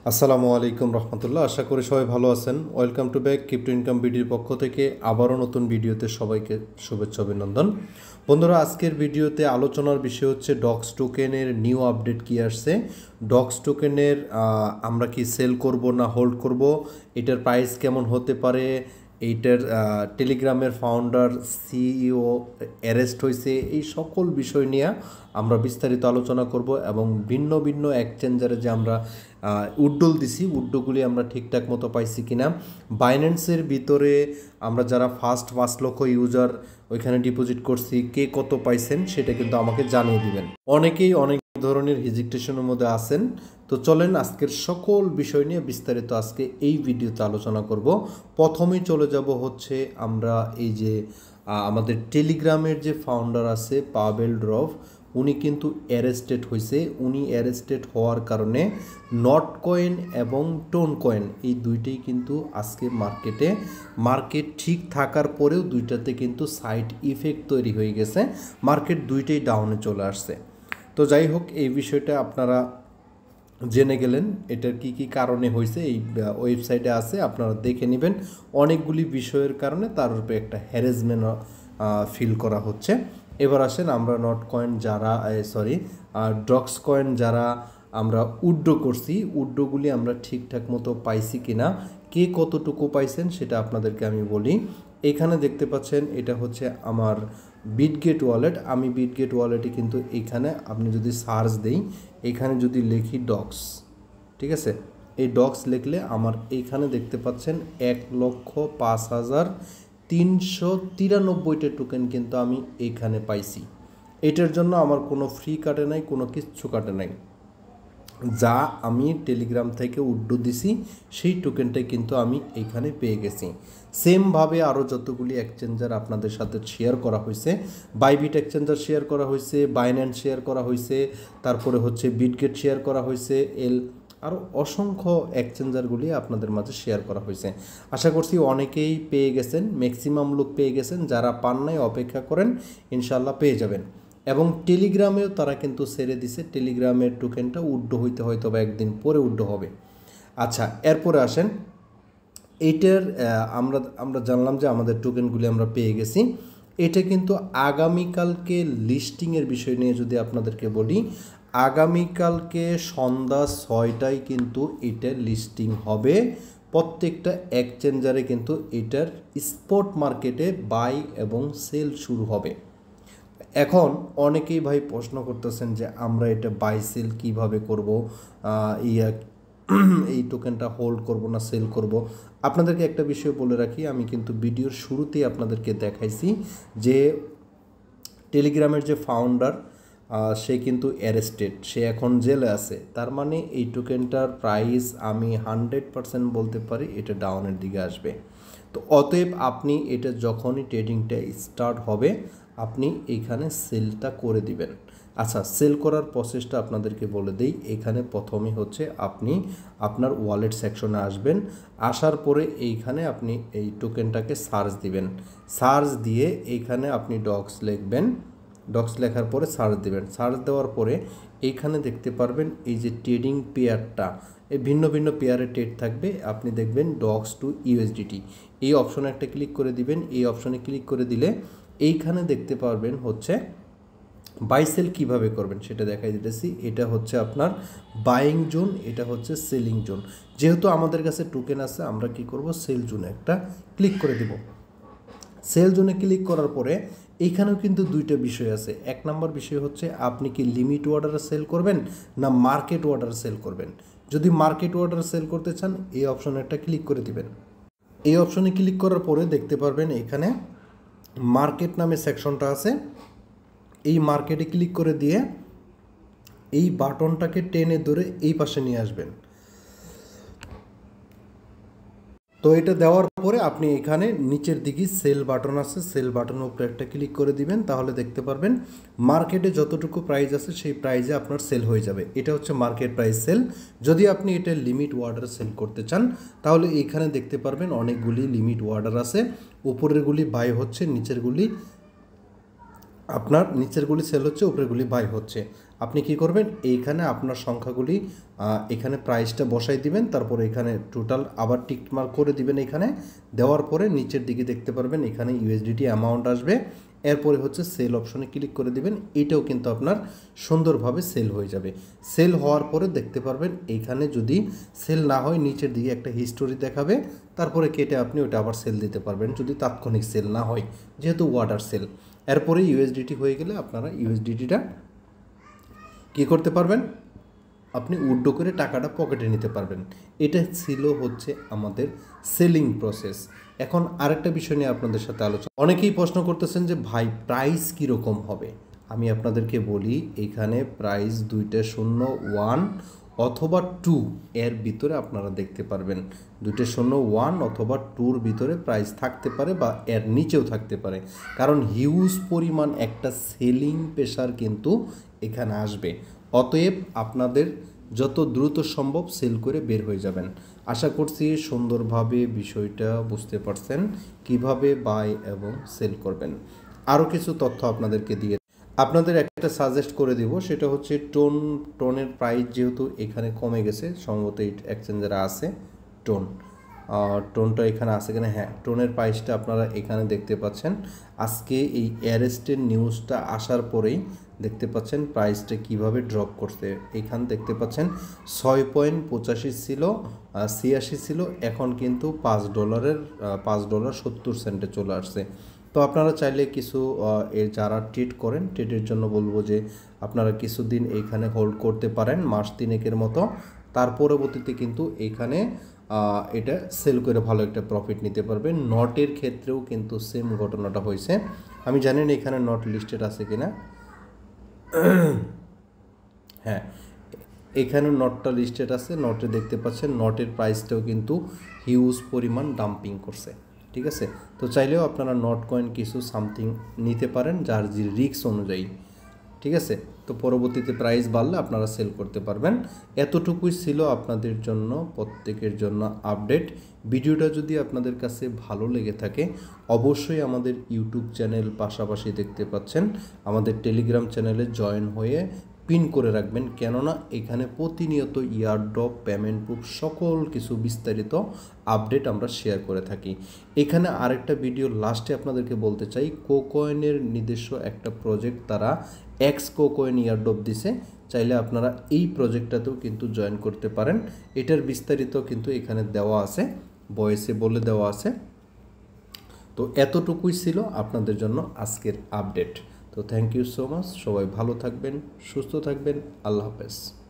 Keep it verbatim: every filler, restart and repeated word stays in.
আসসালামু আলাইকুম রহমতুল্লাহ। আশা করি সবাই ভালো আছেন। Welcome to back crypto income বিডির পক্ষ থেকে আবারও নতুন ভিডিওতে সবাইকে শুভেচ্ছা অভিনন্দন। বন্ধুরা, আজকের ভিডিওতে আলোচনার বিষয় হচ্ছে ডক্স টোকেনের নিউ আপডেট কি আসছে, ডক্স টোকেনের আমরা কি সেল করব না হোল্ড করব, এটার প্রাইস কেমন হতে পারে, এইটার টেলিগ্রামের ফাউন্ডার সিইও অ্যারেস্ট হয়েছে, এই সকল বিষয় নিয়ে আমরা বিস্তারিত আলোচনা করব এবং ভিন্ন ভিন্ন এক্সচেঞ্জারে যে আমরা উড্ডল দিছি উড্ডোগুলি আমরা ঠিকঠাক মতো পাইছি কিনা, বাইন্যান্সের ভিতরে আমরা যারা ফার্স্ট পাঁচ লক্ষ ইউজার ওইখানে ডিপোজিট করছি কে কত পাইছেন সেটা কিন্তু আমাকে জানিয়ে দিবেন। অনেকেই অনেক ধরনের হেজিটেশনের মধ্যে আছেন, তো চলেন আজকের সকল বিষয় নিয়ে বিস্তারিত আজকে এই ভিডিওতে আলোচনা করব। প্রথমেই চলে যাব হচ্ছে আমরা এই যে আমাদের টেলিগ্রামের যে ফাউন্ডার আছে পাভেল ড্রভ, উনি কিন্তু অ্যারেস্টেড হয়েছে। উনি অ্যারেস্টেড হওয়ার কারণে নট কয়েন এবং টোন কয়েন এই দুইটাই কিন্তু আজকে মার্কেটে মার্কেট ঠিক থাকার পরেও দুইটাতে কিন্তু সাইড ইফেক্ট তৈরি হয়ে গেছে, মার্কেট দুইটাই ডাউনে চলে আসছে। তো যাই হোক, এই বিষয়টা আপনারা জেনে গেলেন, এটার কি কি কারণে হয়েছে এই ওয়েবসাইটে আছে, আপনারা দেখে নেবেন। অনেকগুলি বিষয়ের কারণে তার উপরে একটা হ্যারাসমেন্ট ফিল করা হচ্ছে। এবার আসেন আমরা নট কয়েন যারা সরি ডক্স কয়েন যারা আমরা উড্ডো করছি, উড্ডোগুলি আমরা ঠিকঠাক মতো পাইছি কিনা, কে কতটুকু পাইছেন সেটা আপনাদেরকে আমি বলি। এখানে দেখতে পাচ্ছেন এটা হচ্ছে আমার বিটগেট ওয়ালেট। আমি বিটগেট ওয়ালেটে কিন্তু এখানে আপনি যদি সার্চ দেই, এখানে যদি লিখি ডক্স, ঠিক আছে, এই ডক্স লিখলে আমার এইখানে দেখতে পাচ্ছেন এক লক্ষ পাঁচ হাজার তিনশো তিরানব্বইটা টোকেন কিন্তু আমি এইখানে পাইছি। এটার জন্য আমার কোনো ফ্রি কাটে নাই, কোনো কিচ্ছু কাটে নাই, যা আমি টেলিগ্রাম থেকে উড্ডো দিছি সেই টোকেনটাই কিন্তু আমি এইখানে পেয়ে গেছি। সেমভাবে আরও যতগুলি এক্সচেঞ্জার আপনাদের সাথে শেয়ার করা হয়েছে, বাইবিট এক্সচেঞ্জার শেয়ার করা হয়েছে, বাইন্যান্স শেয়ার করা হয়েছে, তারপরে হচ্ছে বিটগেট শেয়ার করা হয়েছে, এল আরও অসংখ্য এক্সচেঞ্জারগুলি আপনাদের মাঝে শেয়ার করা হয়েছে। আশা করছি অনেকেই পেয়ে গেছেন, ম্যাক্সিমাম লোক পেয়ে গেছেন। যারা পান নাই অপেক্ষা করেন, ইনশাল্লাহ পেয়ে যাবেন। এবং টেলিগ্রামেও তারা কিন্তু ছেড়ে দিছে, টেলিগ্রামের টোকেনটা উড্ডো হইতে হয়তো বা একদিন পরে উড্ডো হবে। আচ্ছা, এরপরে আসেন এইটার আমরা আমরা জানলাম যে আমাদের টোকেনগুলি আমরা পেয়ে গেছি। এটা কিন্তু আগামীকালকে লিস্টিংয়ের বিষয় নিয়ে যদি আপনাদেরকে বলি, আগামীকালকে সন্ধ্যা ছয়টায় কিন্তু এটার লিস্টিং হবে। প্রত্যেকটা এক্সচেঞ্জারে কিন্তু এটার স্পট মার্কেটে বাই এবং সেল শুরু হবে। এখন অনেকেই ভাই প্রশ্ন করতেছেন যে আমরা এটা বাই সেল কীভাবে করব, ইয়া এই টোকেনটা হোল্ড করব না সেল করব। আপনাদেরকে একটা বিষয় বলে রাখি, আমি কিন্তু ভিডিওর শুরুতেই আপনাদেরকে দেখাইছি যে টেলিগ্রামের যে ফাউন্ডার সে কিন্তু অ্যারেস্টেড, সে এখন জেলে আছে। তার মানে এই টোকেনটার প্রাইস আমি হান্ড্রেড পারসেন্ট বলতে পারি এটা ডাউনের দিকে আসবে। তো অতএব আপনি এটা যখনই ট্রেডিংটা স্টার্ট হবে আপনি এইখানে সেলটা করে দিবেন। আচ্ছা, সেল করার প্রসেসটা আপনাদেরকে বলে দিই। এখানে প্রথমে হচ্ছে আপনি আপনার ওয়ালেট সেকশনে আসবেন, আসার পরে এইখানে আপনি এই টোকেনটাকে সার্চ দিবেন। সার্চ দিয়ে এইখানে আপনি ডক্স লিখবেন, ডক্স লেখার পরে সার্চ দিবেন। সার্চ দেওয়ার পরে এইখানে দেখতে পারবেন এই যে ট্রেডিং পেয়ারটা, এই ভিন্ন ভিন্ন পেয়ারে ট্রেড থাকবে। আপনি দেখবেন ডক্স টু ইউএসডিটি, এই অপশনে একটা ক্লিক করে দিবেন। এই অপশনে ক্লিক করে দিলে এইখানে দেখতে পারবেন হচ্ছে বাই সেল কীভাবে করবেন সেটা দেখাই দিতেছি। এটা হচ্ছে আপনার বাইং জোন, এটা হচ্ছে সেলিং জোন। যেহেতু আমাদের কাছে টোকেন আছে, আমরা কি করব, সেল জোনে একটা ক্লিক করে দেব। সেল জোনে ক্লিক করার পরে এইখানেও কিন্তু দুইটা বিষয় আছে। এক নম্বর বিষয় হচ্ছে আপনি কি লিমিট অর্ডারে সেল করবেন না মার্কেট অর্ডারে সেল করবেন। যদি মার্কেট অর্ডারে সেল করতে চান এই অপশনে একটা ক্লিক করে দিবেন। এই অপশনে ক্লিক করার পরে দেখতে পারবেন এখানে মার্কেট নামে সেকশনটা আছে। এই মার্কেটে ক্লিক করে দিয়ে এই বাটনটাকে টেনে ধরে এই পাশে নিয়ে আসবেন। তো এটা দেওয়ার পরে আপনি এখানে নিচের দিকে সেল বাটন আছে, সেল বাটনের উপরে একটা ক্লিক করে দিবেন। তাহলে দেখতে পারবেন মার্কেটে যতটুকু প্রাইস আছে সেই প্রাইসে আপনার সেল হয়ে যাবে। এটা হচ্ছে মার্কেট প্রাইস সেল। যদি আপনি এটা লিমিট অর্ডার সেল করতে চান তাহলে এখানে দেখতে পারবেন অনেকগুলি লিমিট অর্ডার আছে। উপরেরগুলি বাই হচ্ছে, নিচেরগুলি আপনার নিচেরগুলি সেল হচ্ছে, উপরেরগুলি বাই হচ্ছে। আপনি কি করবেন, এইখানে আপনার সংখ্যাগুলি এখানে প্রাইসটা বসাই দিবেন, তারপরে এখানে টোটাল আবার টিক মার্ক করে দিবেন। এখানে দেওয়ার পরে নিচের দিকে দেখতে পারবেন এখানে ইউএসডিটি অ্যামাউন্ট আসবে, এরপরে হচ্ছে সেল অপশনে ক্লিক করে দিবেন। এটাও কিন্তু আপনার সুন্দরভাবে সেল হয়ে যাবে। সেল হওয়ার পরে দেখতে পারবেন এইখানে যদি সেল না হয় নিচের দিকে একটা হিস্টোরি দেখাবে, তারপরে কেটে আপনি ওটা আবার সেল দিতে পারবেন যদি তাৎক্ষণিক সেল না হয়, যেহেতু ওয়াটার সেল। এরপরে ইউএসডিটি হয়ে গেলে আপনারা ইউএসডিটিটা কী করতে পারবেন, আপনি উইথড্র করে টাকাটা পকেটে নিতে পারবেন। এটা ছিল হচ্ছে আমাদের সেলিং প্রসেস। এখন আরেকটা বিষয় নিয়ে আপনাদের সাথে আলোচনা, অনেকেই প্রশ্ন করতেছেন যে ভাই প্রাইস কীরকম হবে। আমি আপনাদেরকে বলি, এখানে প্রাইস দুইটা শূন্য ওয়ান অথবা টু এর ভিতরে আপনারা দেখতে পারবেন। দুইটা শূন্য ওয়ান অথবা টুর ভিতরে প্রাইস থাকতে পারে বা এর নিচেও থাকতে পারে, কারণ হিউজ পরিমাণ একটা সেলিং প্রেশার কিন্তু এখানে আসবে। অতএব আপনাদের যত দ্রুত সম্ভব সেল করে বের হয়ে যাবেন। আশা করছি সুন্দরভাবে বিষয়টা বুঝতে পারছেন কিভাবে বাই এবং সেল করবেন। আরও কিছু তথ্য আপনাদেরকে দিয়ে আপনাদের একটা সাজেস্ট করে দিব, সেটা হচ্ছে টোন। টোনের প্রাইস যেহেতু এখানে কমে গেছে, সম্ভবত এই এক্সচেঞ্জারে আছে টোন, টোনটা এখানে আছে কিনা, হ্যাঁ টোনের প্রাইসটা আপনারা এখানে দেখতে পাচ্ছেন। আজকে এই অ্যারেস্টের নিউজটা আসার পরেই দেখতে পাচ্ছেন প্রাইসটা কিভাবে ড্রপ করছে। এখানে দেখতে পাচ্ছেন ছয় পয়েন্ট পঁচাশি ছিল, ছিয়াশি ছিল, এখন কিন্তু পাঁচ ডলারের পাঁচ ডলার সত্তর সেন্টে চলে আসছে। তো আপনারা চাইলে কিছু এর যারা ট্রেড করেন, ট্রেডের জন্য বলবো যে আপনারা কিছুদিন এইখানে হোল্ড করতে পারেন, মাস তিনেকের মতো। তার পরবর্তীতে কিন্তু এইখানে এটা সেল করে ভালো একটা প্রফিট নিতে পারবেন। নটের ক্ষেত্রেও কিন্তু সেম ঘটনাটা হয়েছে। আমি জানি না এখানে নট লিস্টেড আছে কিনা, হ্যাঁ এখানে নটটা লিস্টেড আছে। নটে দেখতে পাচ্ছেন নটের প্রাইসটাও কিন্তু হিউজ পরিমাণ ডাম্পিং করছে, ঠিক আছে। তো চাইলেও আপনারা নট কয়েন কিছু সামথিং নিতে পারেন যার যে রিস্ক অনুযায়ী, ঠিক আছে। তো পরবর্তীতে প্রাইস বাড়লে আপনারা সেল করতে পারবেন। এতটুকুই ছিল আপনাদের জন্য, প্রত্যেকের জন্য আপডেট। ভিডিওটা যদি আপনাদের কাছে ভালো লেগে থাকে অবশ্যই আমাদের ইউটিউব চ্যানেল পাশাপাশি দেখতে পাচ্ছেন আমাদের টেলিগ্রাম চ্যানেলে জয়েন হয়ে পিন করে রাখবেন, কেননা এখানে প্রতিনিয়ত ইয়ারড্রপ, পেমেন্ট প্রুফ সকল কিছু বিস্তারিত আপডেট আমরা শেয়ার করে থাকি। এখানে আরেকটা ভিডিও লাস্টে আপনাদেরকে বলতে চাই, কোকয়েনের নিজস্ব একটা প্রজেক্ট তারা এক্স কোকয়েন ইয়ারড্রপ দিছে, চাইলে আপনারা এই প্রজেক্টটাতেও কিন্তু জয়েন করতে পারেন। এটার বিস্তারিত কিন্তু এখানে দেওয়া আছে, ভয়েসে বলে দেওয়া আছে। তো এতটুকুই ছিল আপনাদের জন্য আজকের আপডেট। তো থ্যাংক ইউ সো মাচ, সবাই ভালো থাকবেন, সুস্থ থাকবেন, আল্লাহ হাফেজ।